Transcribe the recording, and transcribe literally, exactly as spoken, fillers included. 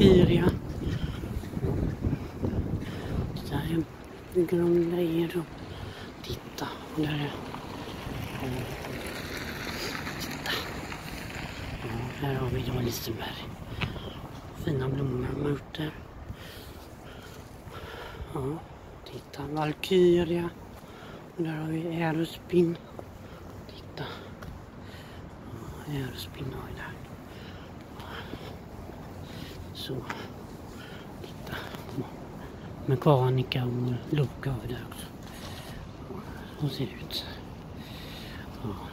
Valkyria. Där bygger de grejer och titta. Och där är... Titta. Ja, här har vi då Liseberg. Fina blommor de har gjort där. Ja, titta. Valkyria. Och där har vi Aerospin. Titta. Ja, Aerospin har vi där. Så. Titta. Mekanika och Luka har vi där också. Ja, så ser det ut. Ja.